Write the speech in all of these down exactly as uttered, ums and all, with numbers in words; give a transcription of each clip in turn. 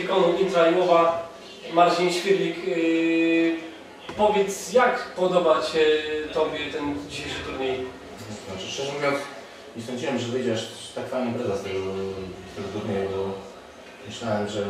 Konu Intraiłowa, Marcin Świrlik. Yy, powiedz, jak podoba się Tobie ten dzisiejszy turniej? Znaczy, szczerze mówiąc, nie sądziłem, że wyjdziesz tak fajnie impreza z tego, z tego turnieju, bo myślałem, że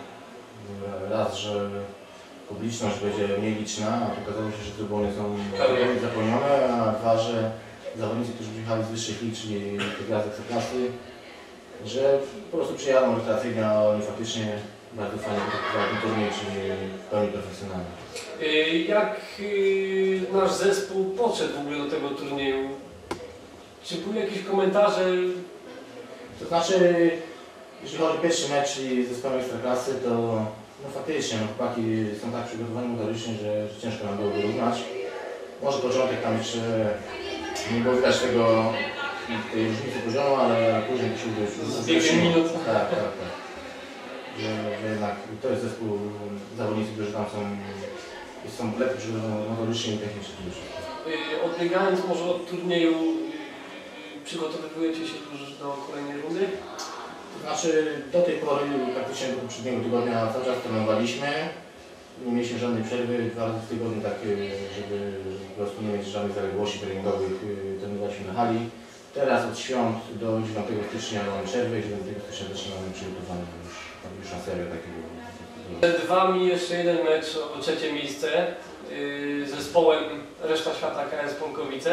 raz, że publiczność będzie mniej liczna, a okazało się, że trybuny są zapełnione, a dwa, że zawodnicy, którzy przyjechali z wyższych lig, czyli te gwiazdy Ekstraklasy, że po prostu przyjadą rekreacyjnie, a oni faktycznie bardzo fajnie wykonali ten turniej, czyli w pełni profesjonalny. Jak nasz zespół podszedł w ogóle do tego turnieju? Czy były jakieś komentarze? To znaczy, jeśli chodzi o pierwszy mecz, czyli zespołu Ekstraklasy, to no faktycznie no, chłopaki są tak przygotowani motorycznie, że, że ciężko nam było wyrównać. Może początek tam jeszcze nie było widać tego, tej różnicy poziomu, ale później to się udało. pięć minut. Tak, tak, tak. Że, że jednak to jest zespół zawodnicy, którzy tam są, są lepiej przygotowani motorycznie i technicznie. Odbiegając może od turnieju, przygotowujecie się już do kolejnej rundy? To znaczy, do tej pory, praktycznie do poprzedniego tygodnia cały czas trenowaliśmy. Nie mieliśmy żadnej przerwy, dwa razy w tygodniu, tak, żeby po prostu nie mieć żadnych zaległości treningowych, trenowaliśmy na hali. Teraz od świąt do dziewiątego stycznia mamy przerwę i dziewiątego stycznia zaczynamy przygotowanie już, już na serię takiego. Przed Wami jeszcze jeden mecz o trzecie miejsce yy, z zespołem Reszta Świata K S Polkowice.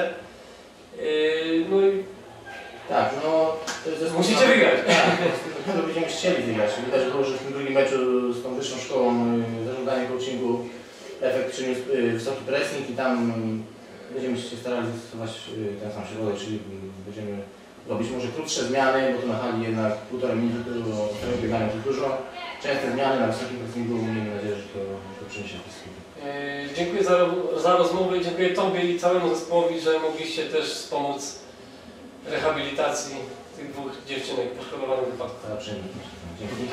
Yy, no i tak, no to jest zespół. Musicie wygrać. Tak, no będziemy chcieli wygrać. Widać było, że w tym drugim meczu z tą wyższą szkołą zarządzania coachingu efekt przyniósł wysoki pressing i tam będziemy się starali zastosować ten sam środek, czyli będziemy robić może krótsze zmiany, bo to na hali jednak półtora minuty do biegania to dużo. Częste zmiany na wysokim pressingu, miejmy nadzieję, że to, to przyniesie jakieś skutki. Yy, dziękuję za, za rozmowę i dziękuję Tobie i całemu zespołowi, że mogliście też wspomóc rehabilitacji tych dwóch dziewczynek poszkodowanych w wypadku. Ja przyjemnie. Dziękuję.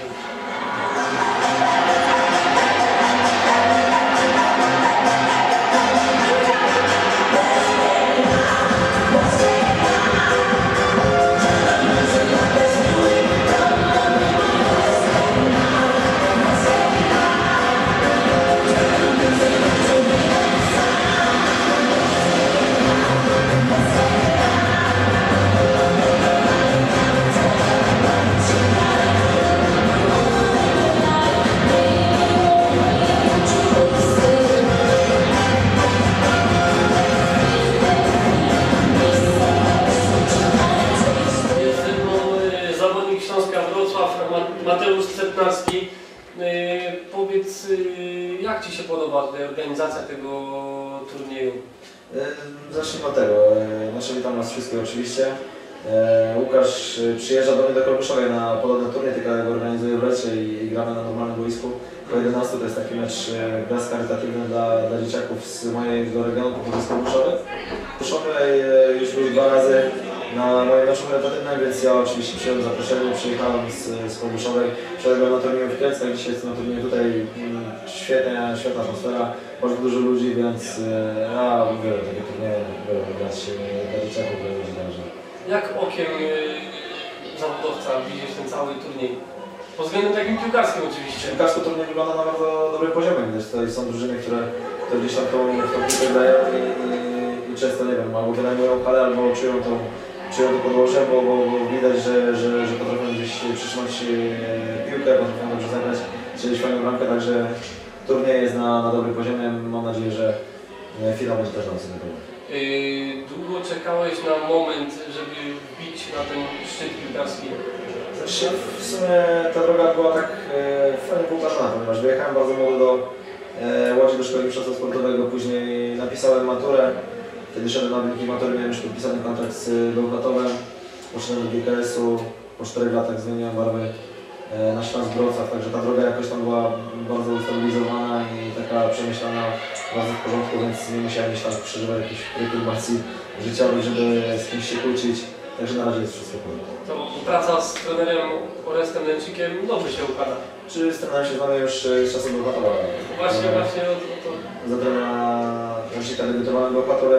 Mateusz Cetnarski, yy, powiedz, yy, jak Ci się podoba organizacja tego turnieju? Zacznijmy od tego. Znaczy, witam nas wszystkich oczywiście. Łukasz przyjeżdża do mnie do Kolbuszowej na podobny turniej, tylko ja go organizuję w Lecie i, i gramy na normalnym boisku. Po jedenastu to jest taki mecz gaz charytatywny dla, dla dzieciaków z mojego regionu, z Kolbuszowej. Kolbuszowej już był dwa razy na moim meczu charytatywnym, więc ja oczywiście przyjąłem zaproszenie, przyjechałem z, z Kolbuszowej. Przyjechałem na turnieju w Kielcach, dzisiaj jestem na turnieju tutaj, świetna, świetna atmosfera, bardzo dużo ludzi, więc ja lubię takie turnieje, lubię grać dla dzieciaków, dla ludzi. Jak okiem zawodowca widzisz ten cały turniej? Pod względem takim piłkarskim oczywiście. Piłkarsko turniej wygląda na bardzo dobrym poziomie, gdyż tutaj są drużyny, które, które gdzieś tam tą, tą piłkę grają i, i, i często, nie wiem, albo wynajmują halę, albo czują tą, czują to podłoże, bo, bo, bo widać, że, że, że potrafią gdzieś przytrzymać piłkę, potrafią dobrze zagrać, strzelić fajną bramkę, także turniej jest na, na dobrym poziomie. Mam nadzieję, że finał będzie też na wysokim poziomie. Yy, długo czekałeś na moment, żeby wbić na ten szczyt piłkarski? Znaczy, w sumie ta droga była tak e, fajnie poukładana, ponieważ wyjechałem bardzo młodo do e, Łodzi, do szkoły mistrzostwa sportowego, później napisałem maturę. Kiedy szedłem na wyniki matury, miałem już podpisany kontrakt z Bełchatowem. Poszedłem do G K S-u, po czterech latach zmieniłem barwy e, na Śląsk Wrocław, także ta droga jakoś tam była bardzo ustabilizowana i taka przemyślana, bardzo w porządku, więc nie musiałem gdzieś tam przeżywać jakichś perturbacji życiowych, żeby z kimś się kłócić. Także na razie jest wszystko w porządku. To praca z trenerem Orestem Lęcikiem dobrze się układa. Czy z trenerem się znamy już z czasem Bełchatowa? Właśnie, e, właśnie o to. to... Za trenera Lęcika debiutowałem w Bełchatowie.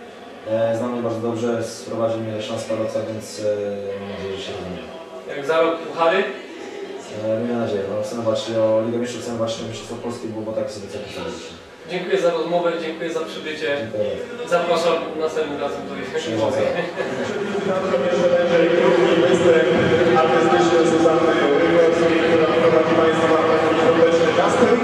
E, znam mnie bardzo dobrze, sprowadził mnie Śląska Wrocław, więc e, mam nadzieję, że się znamy. Jak za rok puchary? E, miejmy nadzieję, no, chcemy walczyć o Ligę Mistrzów, chcemy walczyć o Mistrzostwo Polskie, bo, bo tak sobie cel postawiliśmy. Dziękuję za rozmowę, dziękuję za przybycie. Dziękuję. Zapraszam następnym razem do Przyjemnie. artystyczny Zuzanny Rygorskiej, która prowadzi Państwa świąteczny casting.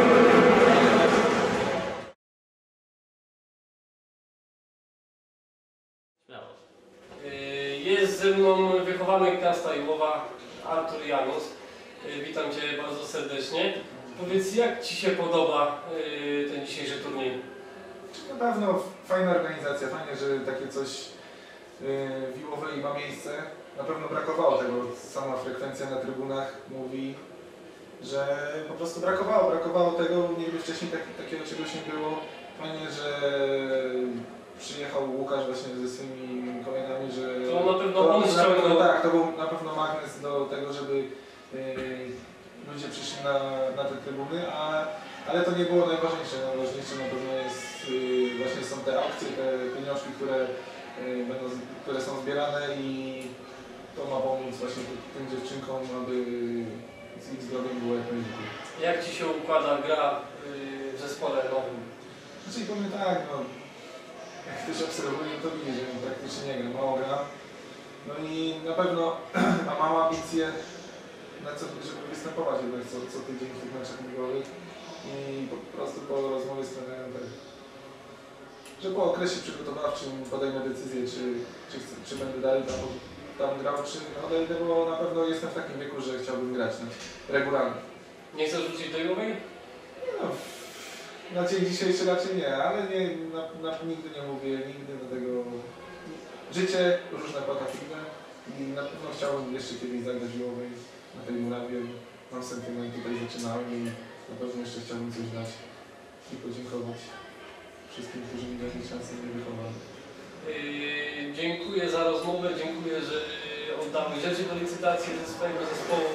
Jest ze mną wychowanek miasta Iłowa, Artur Janus. Witam Cię bardzo serdecznie. Powiedz, jak Ci się podoba ten dzisiejszy turniej? Na pewno fajna organizacja, fajnie, że takie coś w Iłowej ma miejsce. Na pewno brakowało tego, sama frekwencja na trybunach mówi, że po prostu brakowało, brakowało tego, nigdy wcześniej tak, takiego czegoś nie było. Fajnie, że przyjechał Łukasz właśnie ze swoimi kolegami, że... To na pewno on na pewno, ściągnął. tak, to był na pewno magnes do tego, żeby yy, ludzie przyszli na, na te trybuny, a, ale to nie było najważniejsze. Najważniejsze na pewno jest, yy, właśnie są te aukcje, te pieniążki, które, yy, będą, które są zbierane i to ma pomóc właśnie tym dziewczynkom, aby z ich zdrowiem było jak najlepiej. Jak Ci się układa gra w zespole nowym? Znaczy powiem tak, no, jak ktoś obserwuje, to widzi, że praktycznie nie gra, mało gra. No i na pewno ma mała ambicje, na co, żeby występować jednak co, co tydzień w tych meczach ligowych. I po prostu po rozmowie z trenerem, tak, że po okresie przygotowawczym podejmę decyzję, czy, czy, chcę, czy będę dalej tam, tam grał, czy odejdę, bo na pewno jestem w takim wieku, że chciałbym grać no, regularnie. Nie chcesz wrócić do Iłowej? No, na dzień dzisiejszy raczej nie, ale nie, na, na, nigdy nie mówię, nigdy do tego. Życie różne potrafiwe i na pewno chciałbym jeszcze kiedyś zagrać w Iłowej na tej murawie. Mam sentyment, tutaj zaczynałem i na pewno jeszcze chciałbym coś dać i podziękować wszystkim, którzy mi takiej szansy nie wychowali. Yy, dziękuję za rozmowę, dziękuję, że oddałeś rzeczy do licytacji ze swojego zespołu.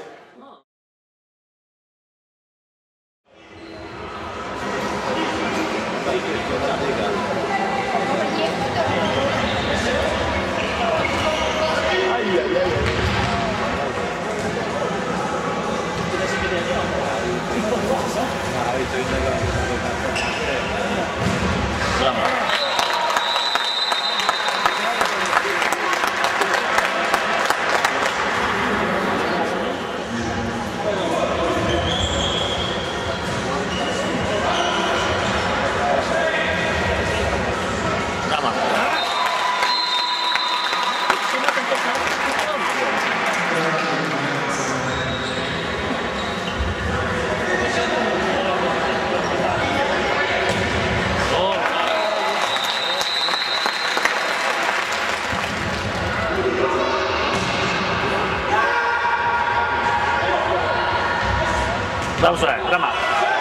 Dobrze, dramat.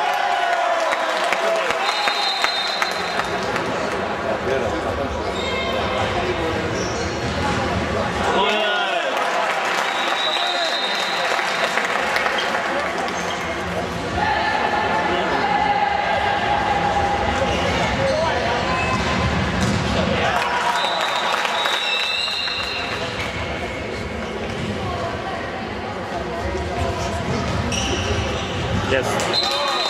Jest.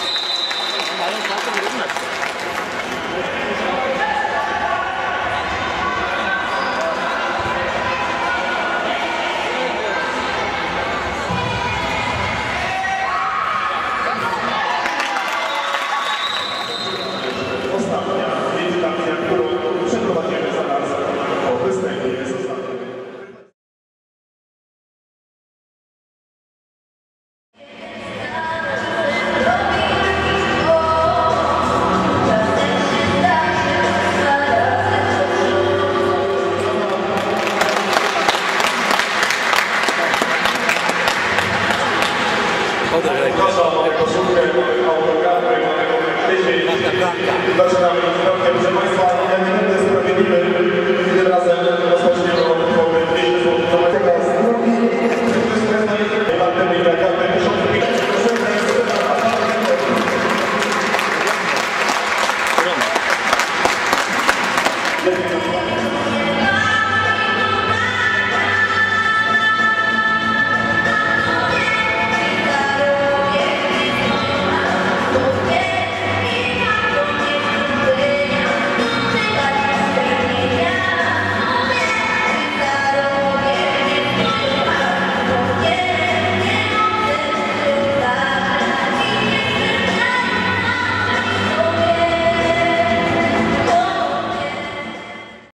Ostatnia licytacja, którą przeprowadzimy zaraz po występie jest ostatnia. Zaczynamy